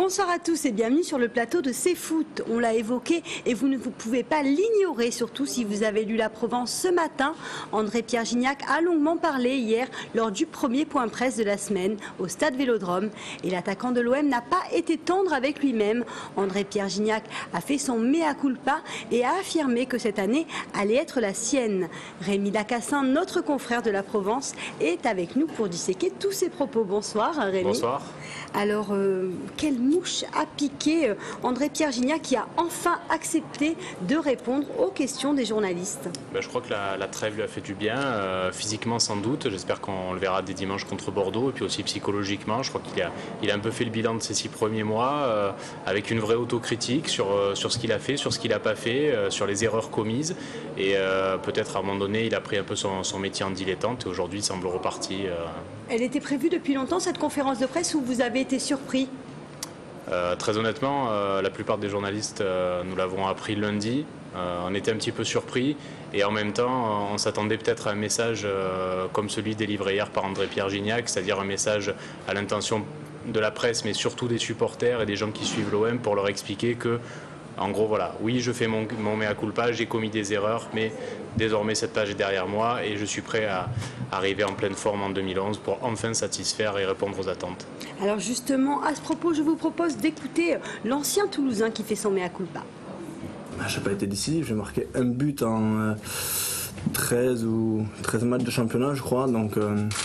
Bonsoir à tous et bienvenue sur le plateau de C'est Foot. On l'a évoqué et vous ne pouvez pas l'ignorer, surtout si vous avez lu la Provence ce matin. André-Pierre Gignac a longuement parlé hier lors du premier point presse de la semaine au Stade Vélodrome. Et l'attaquant de l'OM n'a pas été tendre avec lui-même. André-Pierre Gignac a fait son mea culpa et a affirmé que cette année allait être la sienne. Rémi Lacassin, notre confrère de la Provence, est avec nous pour disséquer tous ses propos. Bonsoir Rémi. Bonsoir. Alors, quelle mouche a piqué André-Pierre Gignac qui a enfin accepté de répondre aux questions des journalistes? Je crois que la trêve lui a fait du bien, physiquement sans doute. J'espère qu'on le verra dès dimanche contre Bordeaux et puis aussi psychologiquement. Je crois qu'il a un peu fait le bilan de ces 6 premiers mois avec une vraie autocritique sur ce qu'il a fait, sur ce qu'il n'a pas fait, sur les erreurs commises. Et peut-être à un moment donné, il a pris un peu son métier en dilettante et aujourd'hui, il semble reparti. Elle était prévue depuis longtemps, cette conférence de presse, où vous avez été surpris? Très honnêtement, la plupart des journalistes nous l'avons appris lundi. On était un petit peu surpris et en même temps, on s'attendait peut-être à un message comme celui délivré hier par André-Pierre Gignac, c'est-à-dire un message à l'intention de la presse, mais surtout des supporters et des gens qui suivent l'OM pour leur expliquer que, en gros, voilà, oui, je fais mon mea culpa, j'ai commis des erreurs, mais désormais cette page est derrière moi et je suis prêt à arriver en pleine forme en 2011 pour enfin satisfaire et répondre aux attentes. Alors justement, à ce propos, je vous propose d'écouter l'ancien Toulousain qui fait son mea culpa. Je n'ai pas été décisif, j'ai marqué un but en 13 matchs de championnat, je crois, donc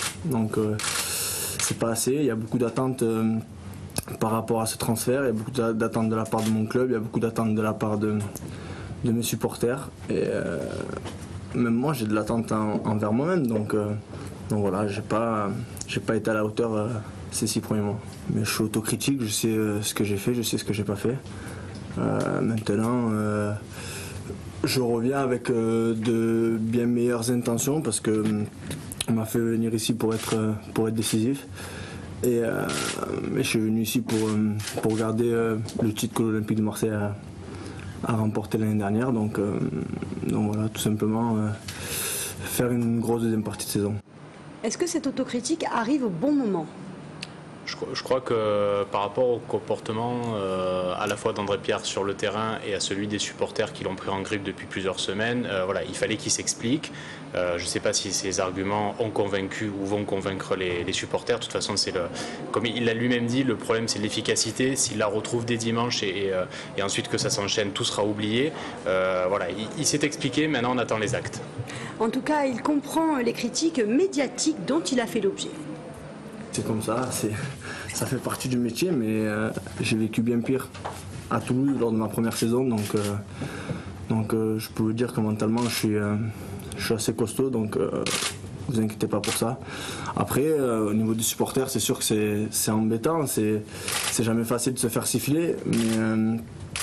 c'est pas assez. Il y a beaucoup d'attentes par rapport à ce transfert, il y a beaucoup d'attentes de la part de mon club, il y a beaucoup d'attentes de la part de mes supporters. Et même moi, j'ai de l'attente envers moi-même, donc voilà, j'ai pas été à la hauteur ces 6 premiers mois. Mais je suis autocritique, je sais ce que j'ai fait, je sais ce que j'ai pas fait. Maintenant, je reviens avec de bien meilleures intentions parce que on m'a fait venir ici pour être décisif. Et je suis venu ici pour garder le titre que l'Olympique de Marseille a remporté l'année dernière. Donc voilà, tout simplement faire une grosse deuxième partie de saison. Est-ce que cette autocritique arrive au bon moment ? Je crois que par rapport au comportement à la fois d'André-Pierre sur le terrain et à celui des supporters qui l'ont pris en grippe depuis plusieurs semaines, voilà, il fallait qu'il s'explique. Je ne sais pas si ses arguments ont convaincu ou vont convaincre les supporters. De toute façon, comme il l'a lui-même dit, le problème c'est l'efficacité. S'il la retrouve dès dimanche et ensuite que ça s'enchaîne, tout sera oublié. Voilà, il s'est expliqué, maintenant on attend les actes. En tout cas, il comprend les critiques médiatiques dont il a fait l'objet. C'est comme ça, ça fait partie du métier, mais j'ai vécu bien pire à Toulouse lors de ma première saison, donc je peux vous dire que mentalement je suis assez costaud, donc vous inquiétez pas pour ça. Après, au niveau des supporters, c'est sûr que c'est embêtant, c'est jamais facile de se faire siffler, mais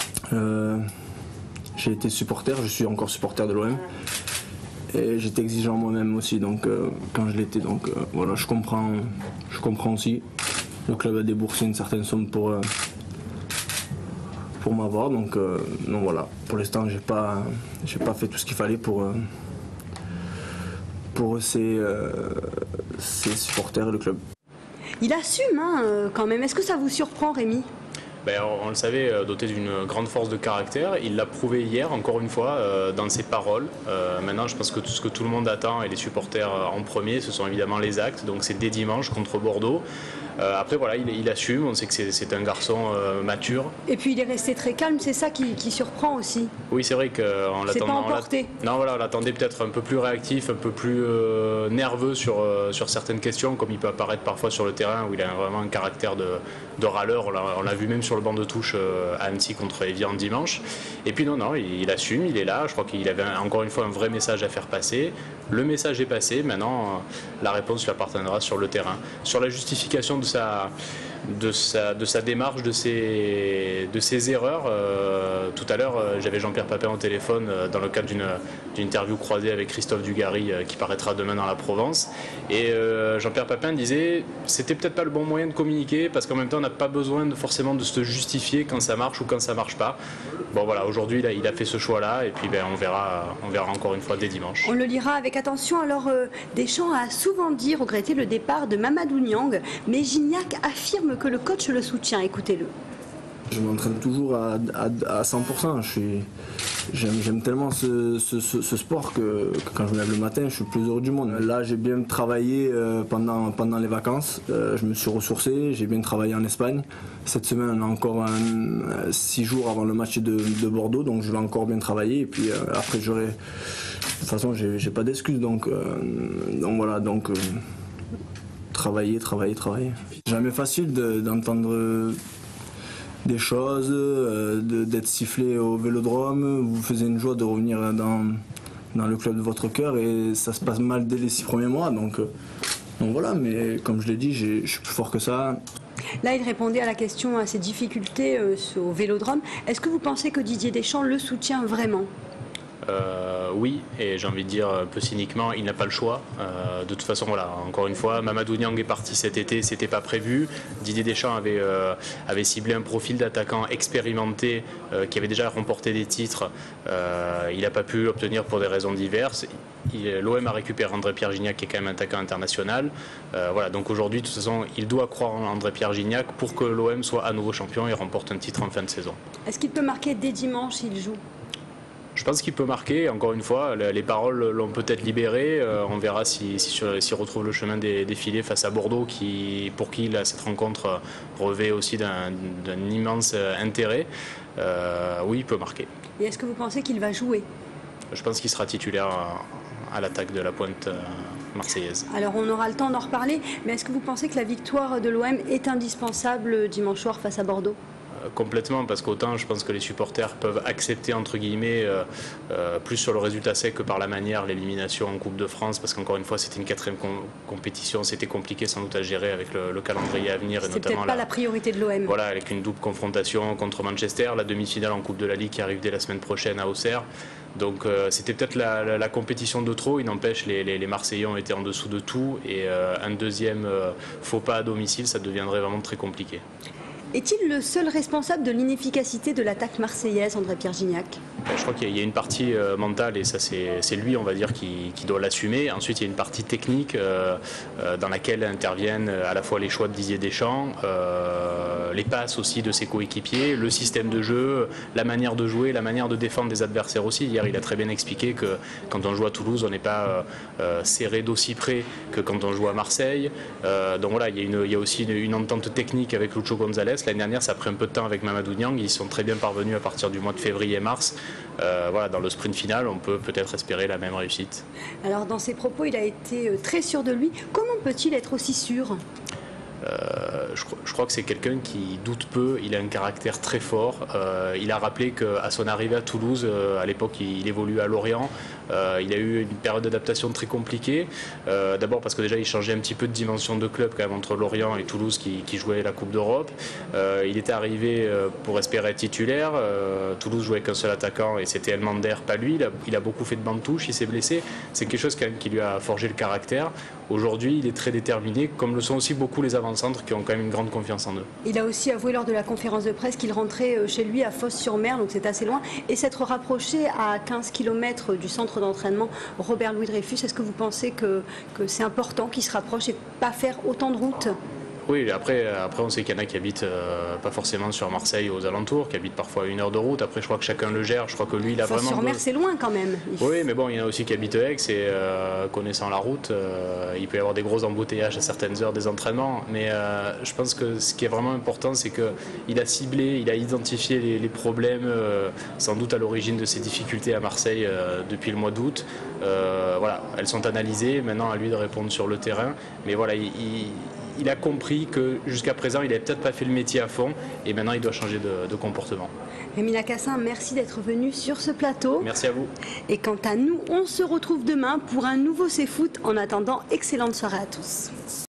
j'ai été supporter, je suis encore supporter de l'OM. Et j'étais exigeant moi-même aussi, donc quand je l'étais, donc voilà, je comprends aussi. Le club a déboursé une certaine somme pour m'avoir, donc voilà. Pour l'instant, j'ai pas fait tout ce qu'il fallait pour ses supporters et le club. Il assume quand même. Est-ce que ça vous surprend, Rémi ? On le savait, doté d'une grande force de caractère. Il l'a prouvé hier, encore une fois, dans ses paroles. Maintenant, je pense que tout ce que tout le monde attend, et les supporters en premier, ce sont évidemment les actes. Donc c'est dès dimanche contre Bordeaux. Après, voilà, il assume. On sait que c'est un garçon mature. Et puis il est resté très calme, c'est ça qui surprend aussi. Oui, c'est vrai qu'on l'attendait. C'est pas emporté. Non, voilà, on l'attendait peut-être un peu plus réactif, un peu plus nerveux sur certaines questions, comme il peut apparaître parfois sur le terrain, où il a vraiment un caractère de râleur. On l'a vu même sur le banc de touche à Annecy contre Evian dimanche. Et puis non, il assume, il est là. Je crois qu'il avait encore une fois un vrai message à faire passer. Le message est passé. Maintenant, la réponse lui appartiendra sur le terrain. Sur la justification de sa démarche, de ses erreurs. Tout à l'heure, j'avais Jean-Pierre Papin au téléphone dans le cadre d'une interview croisée avec Christophe Dugarry qui paraîtra demain dans la Provence. Et Jean-Pierre Papin disait c'était peut-être pas le bon moyen de communiquer parce qu'en même temps on n'a pas besoin forcément de se justifier quand ça marche ou quand ça marche pas. Bon voilà, aujourd'hui il a fait ce choix-là et puis on verra encore une fois dès dimanche. On le lira avec attention. Alors Deschamps a souvent regretté le départ de Mamadou Niang, mais Gignac affirme que le coach le soutient. Écoutez-le. Je m'entraîne toujours à 100%. J'aime tellement ce sport que quand je me lève le matin, je suis le plus heureux du monde. Là, j'ai bien travaillé pendant les vacances. Je me suis ressourcé, j'ai bien travaillé en Espagne. Cette semaine, on a encore 6 jours avant le match de Bordeaux, donc je vais encore bien travailler. Et puis après, de toute façon, j'ai pas d'excuses. Donc voilà, travailler. Jamais facile d'entendre des choses, d'être sifflé au Vélodrome. Vous faisiez une joie de revenir dans le club de votre cœur et ça se passe mal dès les 6 premiers mois. Donc voilà, mais comme je l'ai dit, je suis plus fort que ça. Là, il répondait à la question à ses difficultés au Vélodrome. Est-ce que vous pensez que Didier Deschamps le soutient vraiment ? Oui, et j'ai envie de dire un peu cyniquement, il n'a pas le choix. De toute façon, voilà, encore une fois, Mamadou Niang est parti cet été, c'était pas prévu. Didier Deschamps avait ciblé un profil d'attaquant expérimenté qui avait déjà remporté des titres. Il n'a pas pu l'obtenir pour des raisons diverses. L'OM a récupéré André-Pierre Gignac qui est quand même un attaquant international. Voilà, donc aujourd'hui, de toute façon, il doit croire en André-Pierre Gignac pour que l'OM soit à nouveau champion et remporte un titre en fin de saison. Est-ce qu'il peut marquer dès dimanche s'il joue ? Je pense qu'il peut marquer, encore une fois, les paroles l'ont peut-être libéré, on verra s'il retrouve le chemin des filets face à Bordeaux, pour qui cette rencontre revêt aussi d'un immense intérêt. Oui, il peut marquer. Et est-ce que vous pensez qu'il va jouer ? Je pense qu'il sera titulaire à l'attaque de la pointe marseillaise. Alors on aura le temps d'en reparler, mais est-ce que vous pensez que la victoire de l'OM est indispensable dimanche soir face à Bordeaux ? Complètement, parce qu'autant je pense que les supporters peuvent accepter entre guillemets plus sur le résultat sec que par la manière l'élimination en Coupe de France, parce qu'encore une fois c'était une 4e compétition, c'était compliqué sans doute à gérer avec le calendrier à venir et c'est notamment peut-être pas la priorité de l'OM. Voilà, avec une double confrontation contre Manchester, la demi-finale en Coupe de la Ligue qui arrive dès la semaine prochaine à Auxerre. Donc c'était peut-être la compétition de trop, il n'empêche les Marseillais ont été en dessous de tout et un deuxième faux pas à domicile, ça deviendrait vraiment très compliqué. Est-il le seul responsable de l'inefficacité de l'attaque marseillaise, André-Pierre Gignac ? Je crois qu'il y a une partie mentale et ça c'est lui, on va dire, qui doit l'assumer. Ensuite, il y a une partie technique dans laquelle interviennent à la fois les choix de Didier Deschamps, les passes aussi de ses coéquipiers, le système de jeu, la manière de jouer, la manière de défendre des adversaires aussi. Hier, il a très bien expliqué que quand on joue à Toulouse, on n'est pas serré d'aussi près que quand on joue à Marseille. Donc voilà, il y a aussi une entente technique avec Lucho González. L'année dernière, ça a pris un peu de temps avec Mamadou Niang. Ils sont très bien parvenus à partir du mois de février-mars. Voilà, dans le sprint final, on peut peut-être espérer la même réussite. Alors, dans ses propos, il a été très sûr de lui. Comment peut-il être aussi sûr ? Je crois que c'est quelqu'un qui doute peu, il a un caractère très fort. Il a rappelé qu'à son arrivée à Toulouse, à l'époque il évoluait à Lorient, il a eu une période d'adaptation très compliquée. D'abord parce que déjà il changeait un petit peu de dimension de club quand même entre Lorient et Toulouse qui jouait la Coupe d'Europe. Il était arrivé pour espérer être titulaire. Toulouse jouait qu'un seul attaquant et c'était Elmander, pas lui. Il a beaucoup fait de banc de touche, il s'est blessé. C'est quelque chose quand même qui lui a forgé le caractère. Aujourd'hui, il est très déterminé, comme le sont aussi beaucoup les avant-centres qui ont quand même une grande confiance en eux. Il a aussi avoué lors de la conférence de presse qu'il rentrait chez lui à Fos-sur-Mer, donc c'est assez loin, et s'être rapproché à 15 km du centre d'entraînement Robert-Louis Dreyfus. Est-ce que vous pensez que c'est important qu'il se rapproche et pas faire autant de route ? Oui, après on sait qu'il y en a qui habitent pas forcément sur Marseille aux alentours, qui habitent parfois à 1 heure de route. Après, je crois que chacun le gère. Je crois que lui, il a vraiment... Sur-Mer, c'est loin quand même. Oui, mais bon, il y en a aussi qui habitent Aix et connaissant la route, il peut y avoir des gros embouteillages à certaines heures des entraînements. Mais je pense que ce qui est vraiment important, c'est qu'il a ciblé, il a identifié les problèmes, sans doute à l'origine de ses difficultés à Marseille depuis le mois d'août. Voilà, elles sont analysées. Maintenant, à lui de répondre sur le terrain. Mais voilà, il a compris que jusqu'à présent, il n'avait peut-être pas fait le métier à fond et maintenant, il doit changer de comportement. Rémi Lacassin, merci d'être venu sur ce plateau. Merci à vous. Et quant à nous, on se retrouve demain pour un nouveau C'est Foot. En attendant, excellente soirée à tous.